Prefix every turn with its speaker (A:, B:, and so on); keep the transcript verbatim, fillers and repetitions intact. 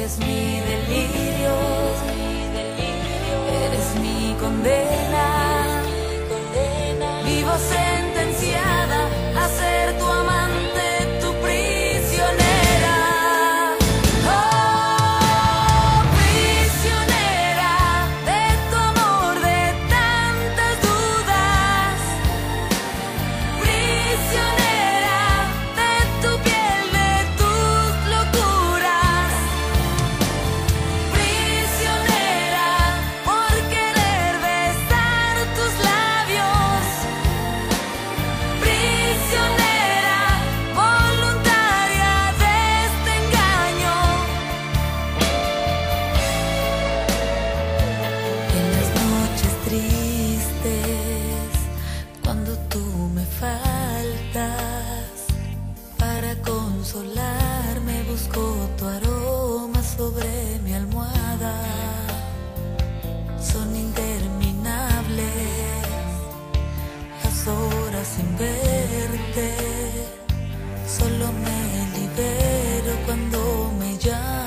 A: eres mi delirio, eres mi condena. Vivo sentenciada a ser tu amante, tu prisionera. Oh, prisionera de tu amor, de tantas dudas. Prisionera de tu piel, de tus locuras. Prisionera por querer besar tus labios. Prisionera voluntaria de este engaño. En las noches tristes, cuando tú me faltas, para consolarme busco tu aroma sobre mi almohada. Son interminables las horas sin verte, solo me libero cuando me llamas.